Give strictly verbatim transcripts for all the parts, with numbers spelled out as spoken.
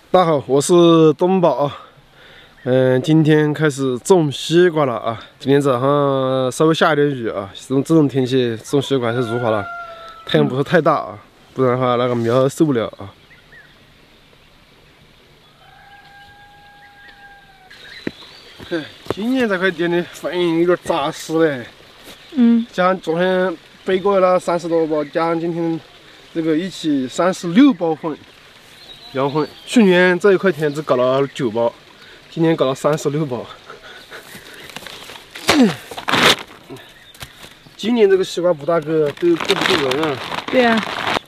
大家好，我是东宝。嗯、呃，今天开始种西瓜了啊！今天早上稍微下一点雨啊，这种这种天气种西瓜还是如好了，太阳不是太大啊，不然的话那个苗受不了啊。嘿，今年这块地的反应有点扎实嘞。嗯，加上昨天背过了三十多包，加上今天这个一起三十六包粉。 羊粪，去年这一块田只搞了九包，今年搞了三十六包。今年这个西瓜不大个，都够不够人啊？ 对啊，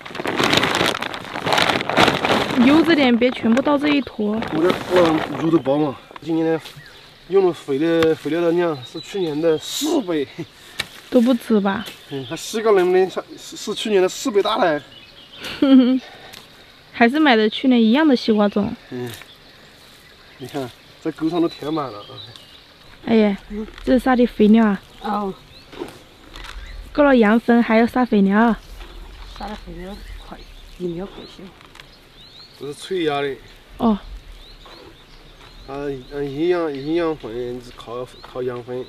优质点别全部到这一坨。 我这我入的包嘛，今年呢用的肥的肥料的量是去年的四倍， 都不止吧？ 嗯，它西瓜能不能像是是去年的四倍大嘞？ 哼哼。 还是买的去年一样的西瓜种。 嗯，你看这沟上都填满了啊。 哎呀，这是撒的肥料啊？ 哦。 够了羊粪，还要撒肥料啊？ 撒的肥料快，一秒快些。 这是催芽的。 哦。 它嗯营养营养粉是靠靠羊粪。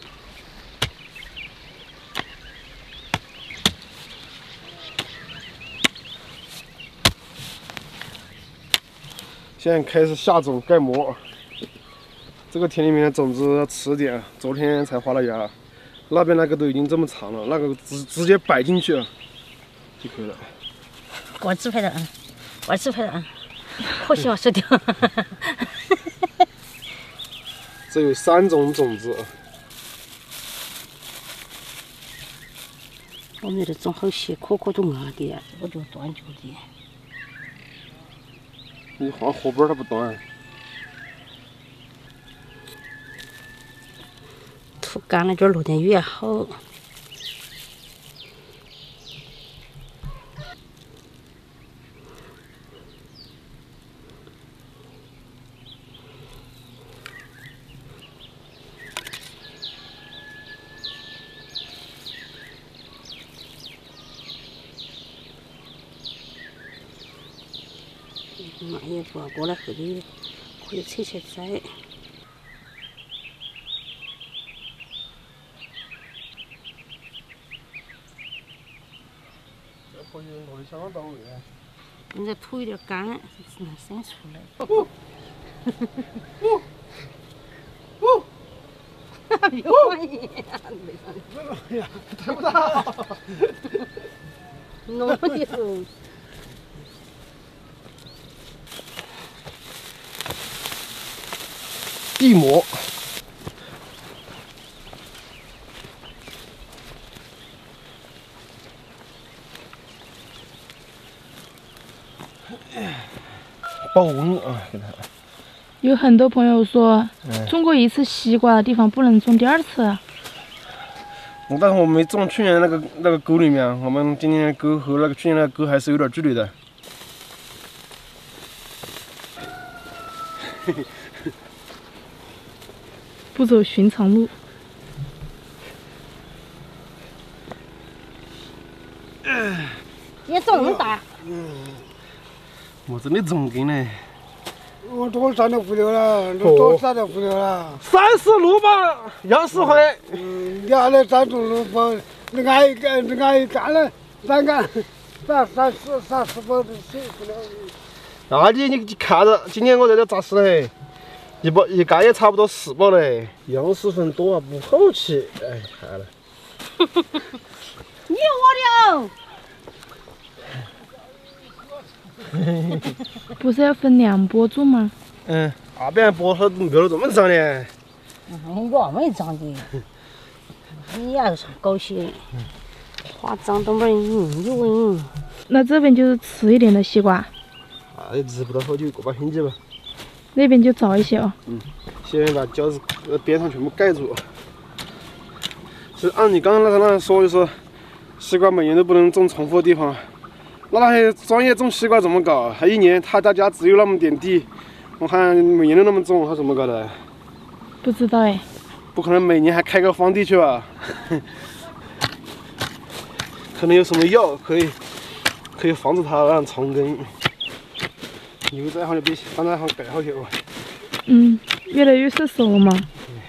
现在开始下种盖膜，这个田里面的种子要迟点，昨天才发了芽，那边那个都已经这么长了，那个直直接摆进去了就可以了。 我自拍的啊，我自拍的啊，可惜我收掉。 这有三种种子。 我们这种好些颗颗都硬的，我就断脚的。 你换火把它不断， 土干了就落点雨好。妈呀，不过来后头可以扯起摘。 这可以落的相当到位啊！ 现在土有点干，只能生出来。 哦，哦，哦， 哈哈，别换呀！ 哎呀，太不大。 弄的都。 地膜，保温啊，给它。 有很多朋友说，嗯、种过一次西瓜的地方不能种第二次。 我但是我没种去年那个那个沟里面，我们今年的沟和那个去年那个沟还是有点距离的。嘿嘿。 不走寻常路。 你种那么大？ 嗯。我真的种根呢。 我多三点五六了，多三点五六了。 三十六吧，杨世辉。 嗯，你还来三种六包，你挨一干，你挨一干了，三干，三三四三十包的辛苦了。 那你你看着，今年我在这扎实嘞。 一包一干也差不多四包嘞，杨氏粉多啊，不好吃。哎，看了。 你我的。不是要分两波种吗？ 嗯，那边波它苗这么长的。 嗯，我没长的。你也是高兴。花长都没人有问。 那这边就是迟一点的西瓜。 那也吃不到好久，个把星期吧。 那边就早一些哦。 嗯，先把胶子呃边上全部盖住。是按你刚刚那个那样说，就说西瓜每年都不能种重复的地方。那那些专业种西瓜怎么搞？还一年他大家只有那么点地，我看每年都那么种，他怎么搞的？ 不知道哎。 不可能每年还开个荒地去吧？可能有什么药可以可以防止它让长根。 牛这行就比刚才行盖好些哦。 嗯，越来越成熟了嘛。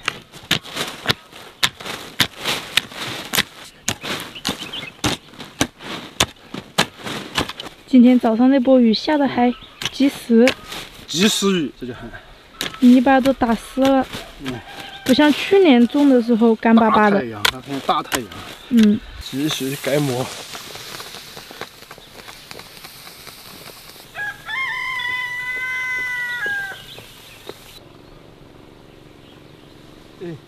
今天早上那波雨下的还及时。 及时雨，这就喊。 泥巴都打湿了。嗯。不像去年种的时候干巴巴的。 大太阳，那天大太阳。 嗯。 及时改磨。嗯。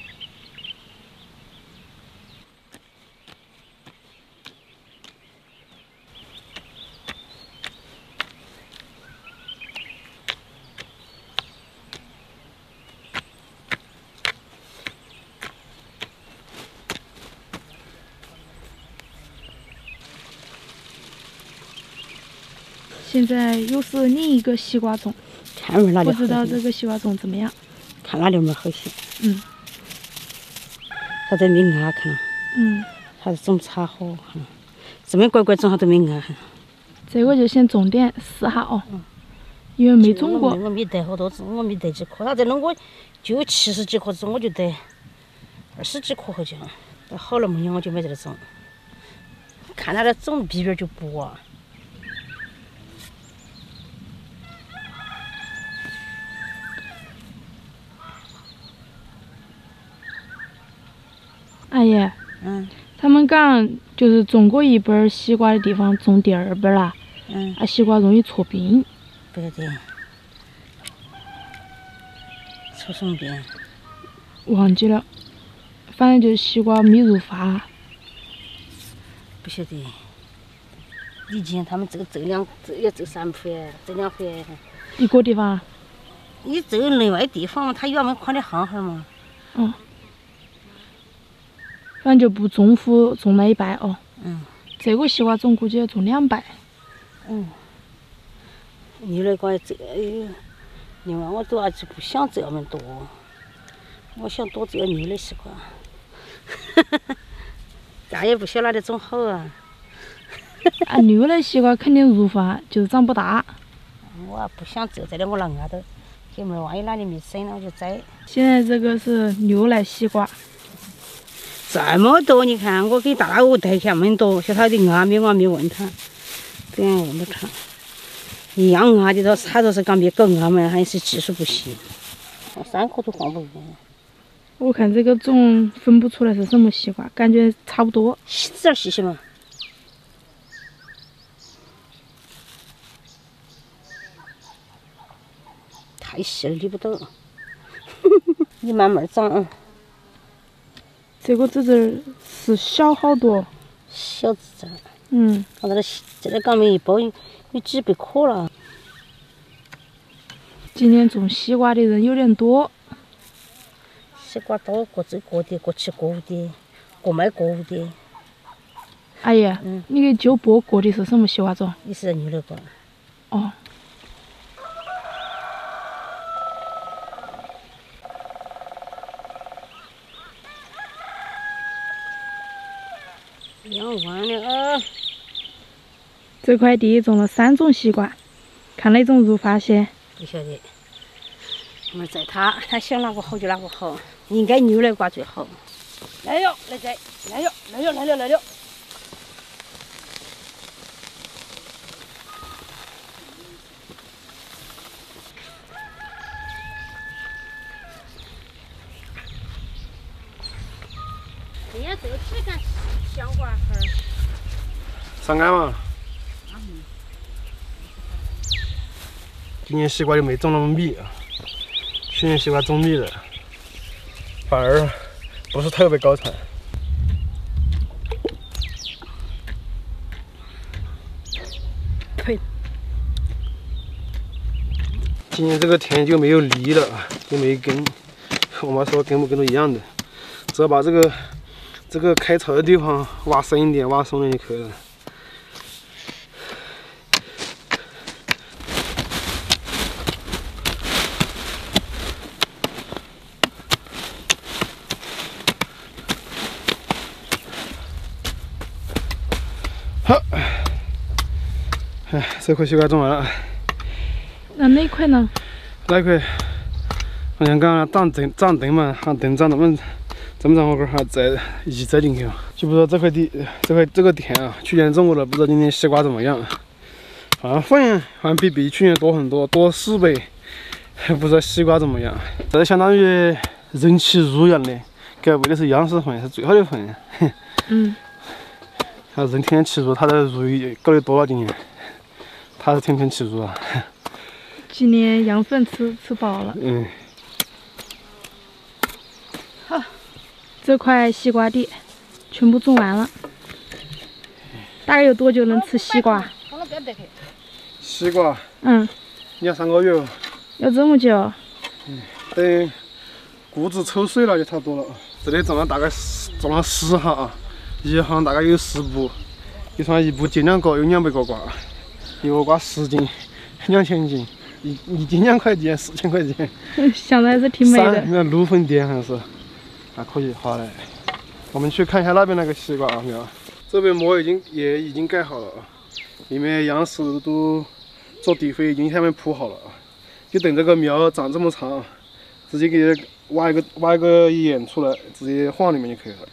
现在又是另一个西瓜种， 看门那里不知道这个西瓜种怎么样？ 看哪里门好些。 嗯。 它都没按看。 嗯。 还是种不差好，这么乖乖种它都没按。 这个就先种点试下哦，嗯、因为没种过。 我没得好多种，我没得几颗，它这弄我就七十几颗种，我就得二十几颗好像。好那么样我就没得种，看它的种皮边就薄啊。 阿姨， 嗯， 他们讲就是种过一半西瓜的地方种第二半啦， 嗯， 啊西瓜容易搓冰。 不晓得，搓什么冰？ 忘记了，反正就是西瓜没入发。 不晓得，以前他们这个走两走要走三回，走两回。 一个地方？ 你走另外地方，他原本宽的行行嘛。 嗯。反正就不重复种那一半哦。 嗯。 这个西瓜种估计要种两半。 嗯。你那个这哎呦，另外我主要是不想这么多，我想多这牛的西瓜。哈哈，咱也不晓得哪里种好啊。 啊，牛的西瓜肯定入发，就是长不大。 我不想这这里，我拿按到，后面万一哪里没生了我就摘。 现在这个是牛奶西瓜。 这么多，你看我给大屋带下那么多，晓得他的按没我没问他，这样问不他，一样按的都他都是刚别搞按嘛，还是技术不行，三颗都放不过。 我看这个种分不出来是什么西瓜，感觉差不多。 细点细些嘛。太细了，理不到。你慢慢长啊。 这个籽籽是小好多， 小籽籽。 嗯。 看这里这里刚没一包有有几百颗了。 今年种西瓜的人有点多。 西瓜多，各走各的，各吃各的，各卖各的。 阿姨， 嗯， 你给舅伯割的是什么西瓜种？ 你是牛奶瓜。 哦。 养完了啊！ 这块地种了三种西瓜，看哪种入发些？ 不晓得。我们在他，他想哪个好就哪个好，应该牛奶瓜最好。来了，来摘，来了，来了，来了，来了。哎呀，这个只看香瓜儿。 上岸嘛。今年西瓜就没种那么密啊，去年西瓜种密了，反而不是特别高产。 呸！ 今年这个田就没有犁了，就没根。我妈说跟不跟都一样的，只要把这个这个开槽的地方挖深一点，挖松点就可以了。好，哎，这块西瓜种完了。 那那块呢？ 那块，好像刚刚长灯长灯嘛，哈灯长那么这么长，我这还再移栽进去啊。就不知道这块地这块这个田啊，去年种过了，不知道今年西瓜怎么样。好像粉好像比比去年多很多，多四倍。不知道西瓜怎么样。这相当于人气乳一样的，给喂的是央视粉，是最好的粉。 嗯。 他人天天吃肉，他的肉搞得多了今年。他是天天吃肉啊。 今年羊粉吃吃饱了。 嗯。 好，这块西瓜地全部种完了。大概有多久能吃西瓜？ 西瓜。 嗯。 两三个月哦。 要这么久？ 嗯。等谷子抽穗了就差不多了。这里种了大概种了十行啊，一行大概有十步，一算一步斤两个，有两百个瓜，一个瓜十斤，两千斤。一一斤两块钱，四千块钱， 想的还是挺美的。 那芦粉店还是还可以，好嘞。我们去看一下那边那个西瓜啊，没有？这边膜已经也已经盖好了啊，里面杨石都做底肥，已经下面铺好了啊，就等这个苗长这么长，直接给它挖一个挖一个眼出来，直接放里面就可以了。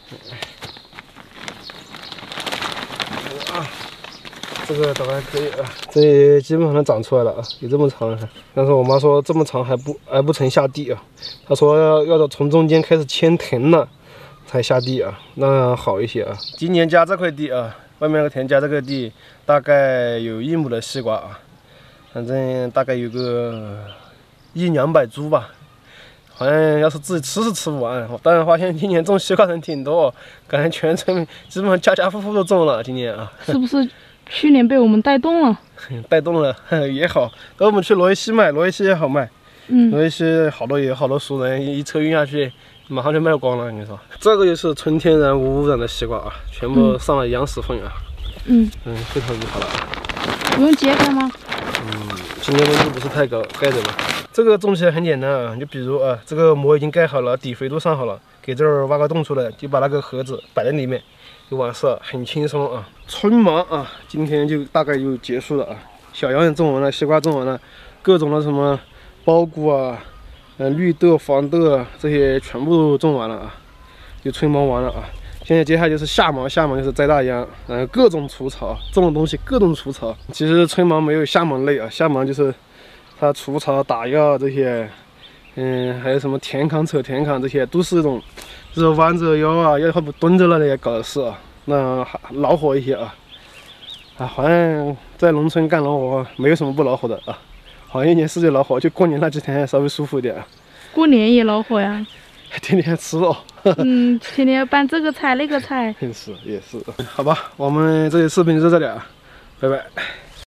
啊。这个倒还可以啊，这也基本上都长出来了啊，有这么长。但是我妈说这么长还不还不曾下地啊，她说要要从中间开始牵藤了才下地啊，那好一些啊。今年加这块地啊，外面那个田加这个地，大概有一亩的西瓜啊，反正大概有个一两百株吧。好像要是自己吃是吃不完，当然发现今年种西瓜人挺多，感觉全村基本上家家户户都种了今年啊。 是不是？去年被我们带动了， 带动了也好。等我们去罗伊西卖，罗伊西也好卖。嗯，罗伊西好多有好多熟人，一车运下去，马上就卖光了。你说，这个就是纯天然无污染的西瓜啊，全部上了羊屎粉啊。嗯嗯，非常厉害了。 不用揭开吗？ 嗯，今天温度不是太高，盖着吧。这个种起来很简单啊，就比如啊，这个膜已经盖好了，底肥都上好了，给这儿挖个洞出来，就把那个盒子摆在里面。就完事，很轻松啊！春忙啊，今天就大概就结束了啊。小杨也种完了，西瓜种完了，各种的什么苞谷啊、呃绿豆、黄豆啊这些全部都种完了啊，就春忙完了啊。现在接下来就是夏忙，夏忙就是摘大秧，然后各种除草，种的东西各种除草。其实春忙没有夏忙累啊，夏忙就是它除草、打药这些，嗯，还有什么田糠、扯田糠这些，都是这种。就是弯着腰啊，要不蹲着了那些搞的事啊，那还恼火一些啊。啊，好像在农村干农活没有什么不恼火的啊，好像一年四季恼火，就过年那几天稍微舒服一点。 过年也恼火呀， 天天吃肉。 嗯，天天要拌这个菜那个菜。 是也是，好吧，我们这期视频就到这里啊，拜拜。